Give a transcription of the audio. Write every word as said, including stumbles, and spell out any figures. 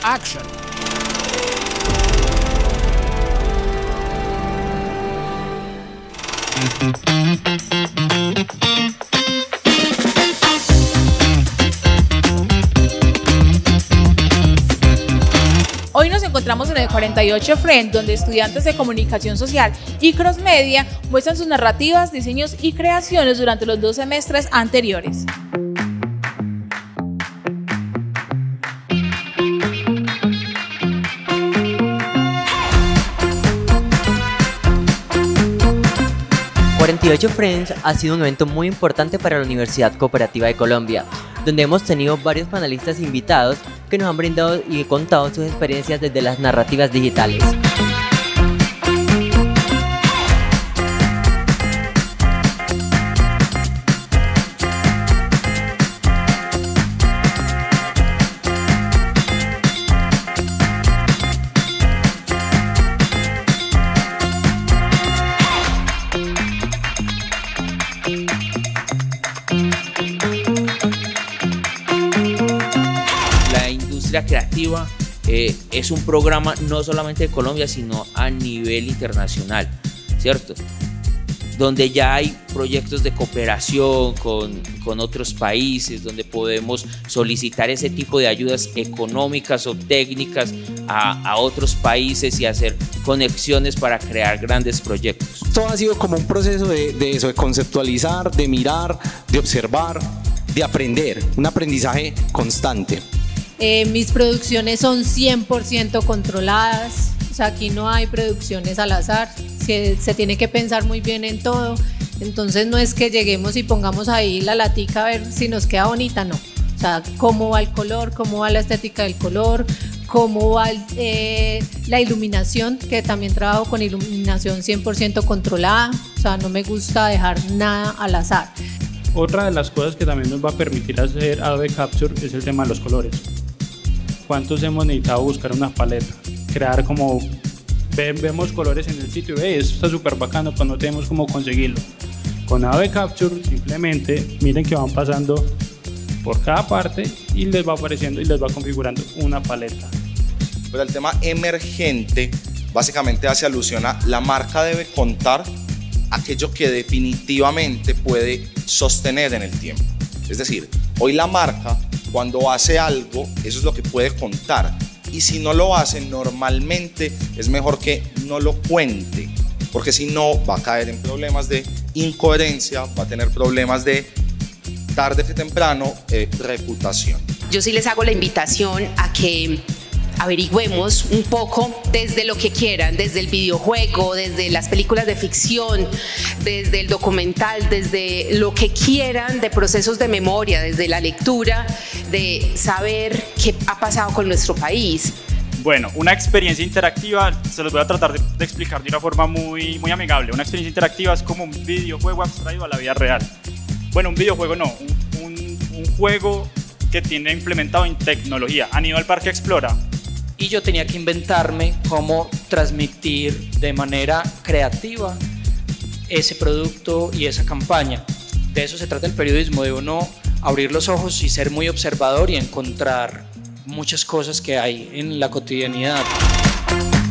action. Hoy nos encontramos en el cuarenta y ocho Friend, donde estudiantes de comunicación social y crossmedia muestran sus narrativas, diseños y creaciones durante los dos semestres anteriores. cuarenta y ocho Friends ha sido un evento muy importante para la Universidad Cooperativa de Colombia, donde hemos tenido varios panelistas invitados que nos han brindado y contado sus experiencias desde las narrativas digitales. La creativa eh, es un programa no solamente de Colombia, sino a nivel internacional, ¿cierto? Donde ya hay proyectos de cooperación con, con otros países, donde podemos solicitar ese tipo de ayudas económicas o técnicas a, a otros países y hacer conexiones para crear grandes proyectos. Todo ha sido como un proceso de, de eso, de conceptualizar, de mirar, de observar, de aprender, un aprendizaje constante. Eh, mis producciones son cien por ciento controladas, o sea, aquí no hay producciones al azar, se, se tiene que pensar muy bien en todo, entonces no es que lleguemos y pongamos ahí la latica a ver si nos queda bonita, no, o sea, cómo va el color, cómo va la estética del color, cómo va el, eh, la iluminación, que también trabajo con iluminación cien por ciento controlada, o sea, no me gusta dejar nada al azar. Otra de las cosas que también nos va a permitir hacer Adobe Capture es el tema de los colores. ¿Cuántos hemos necesitado buscar una paleta? Crear como, ve, vemos colores en el sitio y ve, esto está súper bacano, pero no tenemos cómo conseguirlo. Con Adobe Capture simplemente miren que van pasando por cada parte y les va apareciendo y les va configurando una paleta. Pues el tema emergente básicamente hace alusión a la marca debe contar aquello que definitivamente puede sostener en el tiempo. Es decir, hoy la marca cuando hace algo, eso es lo que puede contar. Y si no lo hace, normalmente es mejor que no lo cuente, porque si no va a caer en problemas de incoherencia, va a tener problemas de tarde que temprano eh, reputación. Yo sí les hago la invitación a que averigüemos un poco desde lo que quieran, desde el videojuego, desde las películas de ficción, desde el documental, desde lo que quieran de procesos de memoria, desde la lectura, de saber qué ha pasado con nuestro país. Bueno, una experiencia interactiva, se los voy a tratar de, de explicar de una forma muy, muy amigable. Una experiencia interactiva es como un videojuego abstraído a la vida real. Bueno, un videojuego no, un, un, un juego que tiene implementado en tecnología. ¿Han ido al Parque Explora? Y yo tenía que inventarme cómo transmitir de manera creativa ese producto y esa campaña. De eso se trata el periodismo, de uno abrir los ojos y ser muy observador y encontrar muchas cosas que hay en la cotidianidad.